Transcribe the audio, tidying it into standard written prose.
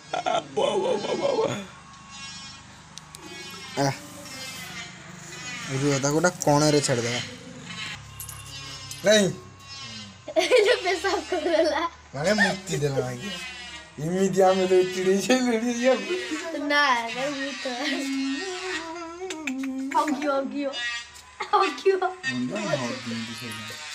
रुह गोटा कण रे छाड़ देगा नहीं पेशाब कर देला माने मुक्ति देला भाई इमिडिया में तो चिड़ी से लेडी ये ना नहीं तो हम क्यों मुंडा बहुत दिन से